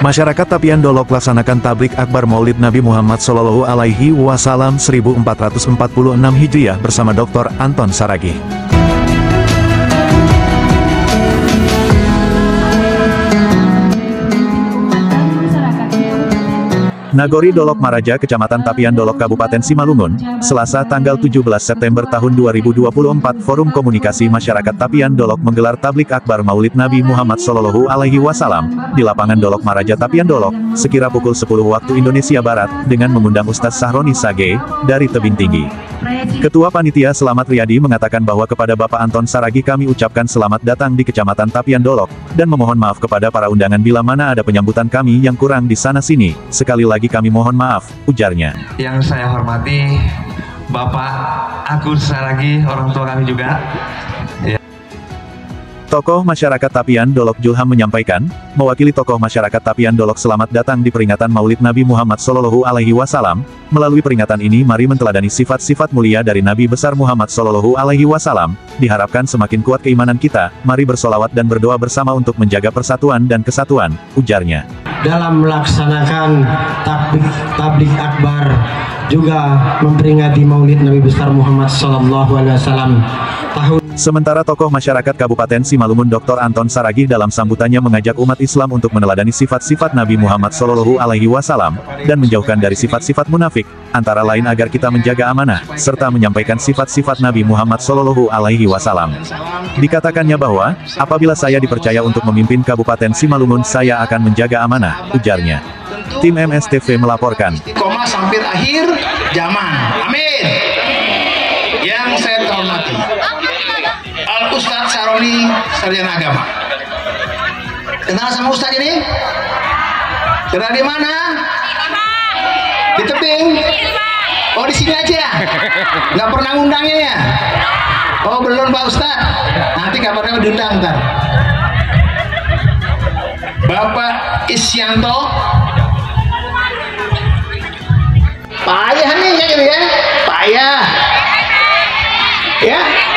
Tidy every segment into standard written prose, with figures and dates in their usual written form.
Masyarakat Tapian Dolok laksanakan tablik akbar Maulid Nabi Muhammad SAW 1446 Hijriah bersama Dr. Anton Saragih. Nagori Dolok Maraja, Kecamatan Tapian Dolok, Kabupaten Simalungun, Selasa tanggal 17 September tahun 2024, Forum Komunikasi Masyarakat Tapian Dolok menggelar tablik akbar Maulid Nabi Muhammad SAW di lapangan Dolok Maraja Tapian Dolok, sekira pukul 10 waktu Indonesia Barat, dengan mengundang Ustadz Sahroni Sage, dari Tebing Tinggi. Ketua Panitia Selamat Riyadi mengatakan bahwa kepada Bapak Anton Saragih kami ucapkan selamat datang di Kecamatan Tapian Dolok, dan memohon maaf kepada para undangan bila mana ada penyambutan kami yang kurang di sana-sini. Sekali lagi kami mohon maaf, ujarnya. Yang saya hormati Bapak Agus Saragih, orang tua kami juga. Tokoh masyarakat Tapian Dolok Julham menyampaikan, mewakili tokoh masyarakat Tapian Dolok selamat datang di peringatan Maulid Nabi Muhammad SAW. Melalui peringatan ini mari menteladani sifat-sifat mulia dari Nabi besar Muhammad SAW. Diharapkan semakin kuat keimanan kita, mari bersolawat dan berdoa bersama untuk menjaga persatuan dan kesatuan, ujarnya. Dalam melaksanakan tablik akbar juga memperingati Maulid Nabi besar Muhammad SAW tahun. Sementara tokoh masyarakat Kabupaten Simalungun Dr. Anton Saragih dalam sambutannya mengajak umat Islam untuk meneladani sifat-sifat Nabi Muhammad SAW dan menjauhkan dari sifat-sifat munafik, antara lain agar kita menjaga amanah, serta menyampaikan sifat-sifat Nabi Muhammad SAW. Dikatakannya bahwa, apabila saya dipercaya untuk memimpin Kabupaten Simalungun saya akan menjaga amanah, ujarnya. Tim MSTV melaporkan. Sampai akhir zaman. Amin. Yang saya hormati Ustadz Sahroni, sarjana agama. Kenal sama Ustadz ini? Kenal di mana? Di Tebing? Oh, di sini aja? Nggak pernah ngundangnya ya? Oh, belum Pak Ustadz. Nanti kabarnya diundang ntar. Bapak Isyanto. Payah nih gitu ya? Payah. Ya?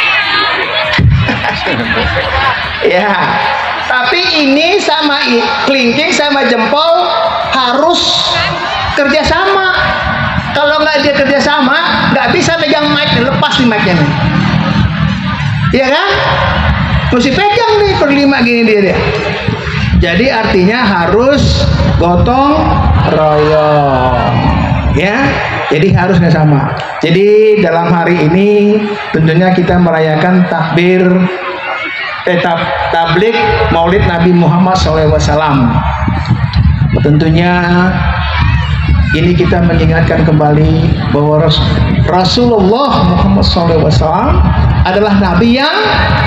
Ya, tapi ini sama kelingking sama jempol harus kerjasama. Kalau nggak dia kerjasama, nggak bisa pegang mic, lepas nih mic-nya nih. Iya kan? Mesti pegang nih per 5 gini dia. Jadi artinya harus gotong royong. Ya, jadi harus nggak sama. Jadi dalam hari ini tentunya kita merayakan tablik Maulid Nabi Muhammad SAW. Tentunya ini kita mengingatkan kembali bahwa Rasulullah Muhammad SAW adalah Nabi yang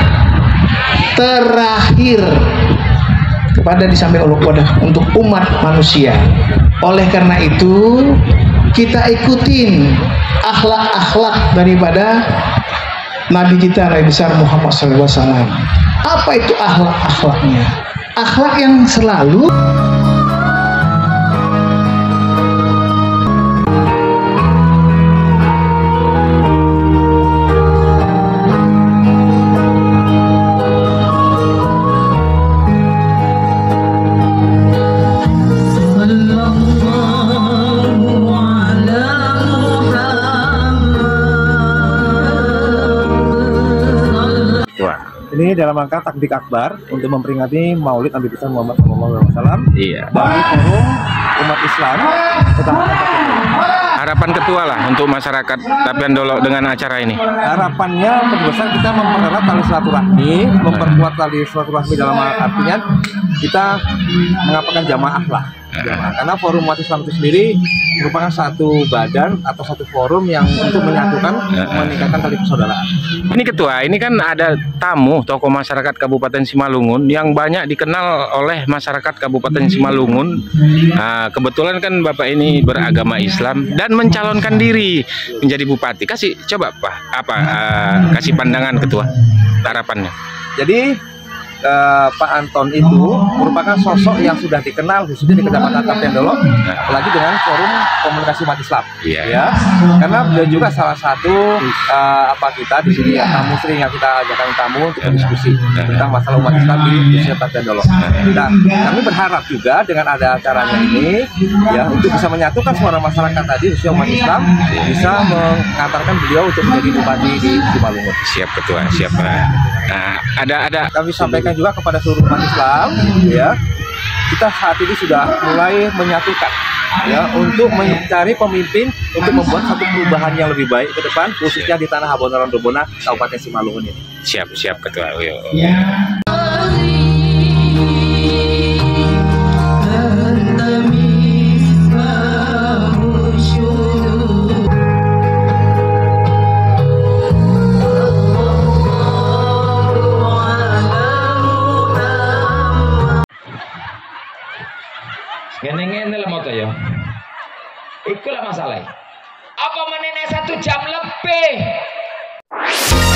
terakhir kepada disampaikan Allah untuk umat manusia. Oleh karena itu kita ikutin akhlak-akhlak daripada Nabi kita, Nabi besar Muhammad SAW. Apa itu akhlak-akhlaknya? Akhlak yang selalu ini dalam rangka tablik akbar untuk memperingati Maulid Nabi besar Muhammad SAW. Iya. Dari forum umat Islam. Harapan ketua lah untuk masyarakat Tapian Dolok dengan acara ini. Harapannya terbesar kita mempererat tali silaturahmi, memperkuat tali silaturahmi dalam artinya kita mengapakan jamaah lah. Karena forum umat Islam itu sendiri merupakan satu badan atau satu forum yang untuk menyatukan, meningkatkan tali persaudaraan. Ini ketua, ini kan ada tamu tokoh masyarakat Kabupaten Simalungun yang banyak dikenal oleh masyarakat Kabupaten Simalungun. Nah, kebetulan kan Bapak ini beragama Islam dan mencalonkan diri menjadi bupati. Kasih coba kasih pandangan ketua, harapannya. Jadi Pak Anton itu merupakan sosok yang sudah dikenal khususnya di Kecamatan Tapian Dolok, apalagi dengan forum komunikasi umat Islam. Ya, karena beliau juga salah satu kita di sini ya tamu sering yang kita ajakkan tamu untuk berdiskusi tentang masalah umat Islam di khususnya Tapian Dolok. Nah, kami berharap juga dengan ada acaranya ini ya untuk bisa menyatukan suara masyarakat tadi khususnya umat Islam, bisa mengantarkan beliau untuk menjadi bupati di Simalungun. Siap ketua, siap. Nah, ada kami sampaikan juga kepada seluruh umat Islam ya, kita saat ini sudah mulai menyatukan ya untuk mencari pemimpin untuk membuat satu perubahan yang lebih baik ke depan khususnya di tanah Abonoron Dobona Kabupaten Simalungun ini. Siap ketua. Ngene-ngene lah moto ya. Ikulah masalah. Apa menene 1 jam lebih?